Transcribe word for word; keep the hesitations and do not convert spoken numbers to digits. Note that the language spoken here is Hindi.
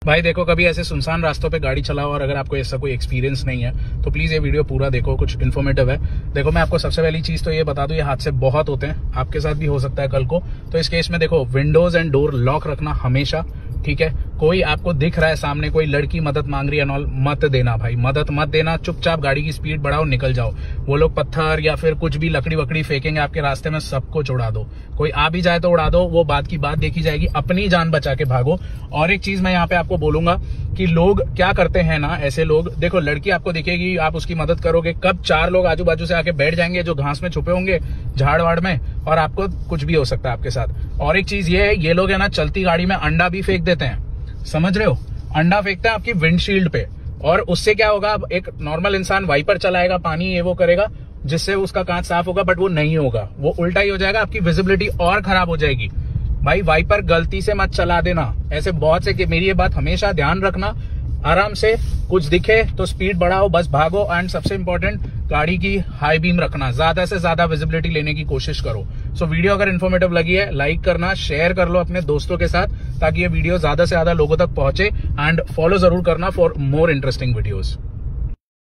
भाई देखो, कभी ऐसे सुनसान रास्तों पे गाड़ी चलाओ और अगर आपको ऐसा कोई एक्सपीरियंस नहीं है तो प्लीज ये वीडियो पूरा देखो, कुछ इन्फॉर्मेटिव है। देखो, मैं आपको सबसे पहली चीज तो ये बता दूं, ये हादसे बहुत होते हैं, आपके साथ भी हो सकता है कल को। तो इस केस में देखो, विंडोज एंड डोर लॉक रखना हमेशा, ठीक है। कोई आपको दिख रहा है सामने, कोई लड़की मदद मांग रही है नॉल, मत देना भाई, मदद मत देना। चुपचाप गाड़ी की स्पीड बढ़ाओ, निकल जाओ। वो लोग पत्थर या फिर कुछ भी लकड़ी वकड़ी फेंकेंगे आपके रास्ते में, सबको उड़ा दो। कोई आ भी जाए तो उड़ा दो, वो बात की बात देखी जाएगी। अपनी जान बचा के भागो। और एक चीज मैं यहाँ पे आपको बोलूंगा कि लोग क्या करते हैं ना, ऐसे लोग, देखो लड़की आपको दिखेगी, आप उसकी मदद करोगे, कब चार लोग आजू बाजू से आके बैठ जाएंगे जो घास में छुपे होंगे, झाड़ वाड़ में, और आपको कुछ भी हो सकता है आपके साथ। और एक चीज ये है, ये लोग है ना चलती गाड़ी में अंडा भी फेंक देते हैं, समझ रहे हो। अंडा फेंकता है आपकी विंडशील्ड पे, और उससे क्या होगा, एक नॉर्मल इंसान वाइपर चलाएगा, पानी ये वो करेगा जिससे उसका कांच साफ होगा, बट वो नहीं होगा, वो उल्टा ही हो जाएगा, आपकी विजिबिलिटी और खराब हो जाएगी। भाई वाइपर गलती से मत चला देना, ऐसे बहुत से कि मेरी ये बात हमेशा ध्यान रखना। आराम से कुछ दिखे तो स्पीड बढ़ाओ, बस भागो। एंड सबसे इंपॉर्टेंट, गाड़ी की हाई बीम रखना, ज्यादा से ज्यादा विजिबिलिटी लेने की कोशिश करो। सो so, वीडियो अगर इन्फॉर्मेटिव लगी है, लाइक करना, शेयर कर लो अपने दोस्तों के साथ, ताकि ये वीडियो ज्यादा से ज्यादा लोगों तक पहुंचे। एंड फॉलो जरूर करना फॉर मोर इंटरेस्टिंग वीडियोस।